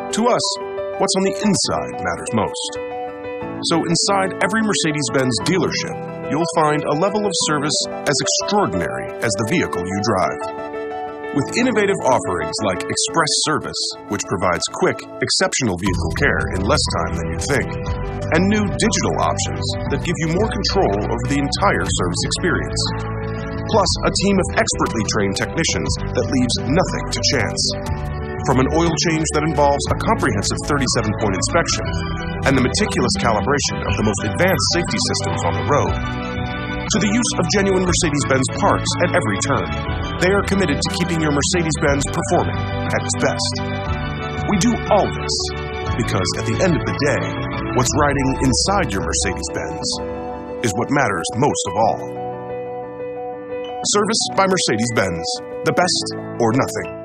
To us, what's on the inside matters most. So inside every Mercedes-Benz dealership, you'll find a level of service as extraordinary as the vehicle you drive. With innovative offerings like Express Service, which provides quick, exceptional vehicle care in less time than you'd think, and new digital options that give you more control over the entire service experience. Plus, a team of expertly trained technicians that leaves nothing to chance. From an oil change that involves a comprehensive 37-point inspection and the meticulous calibration of the most advanced safety systems on the road, to the use of genuine Mercedes-Benz parts at every turn, they are committed to keeping your Mercedes-Benz performing at its best. We do all this because at the end of the day, what's riding inside your Mercedes-Benz is what matters most of all. Service by Mercedes-Benz. The best or nothing.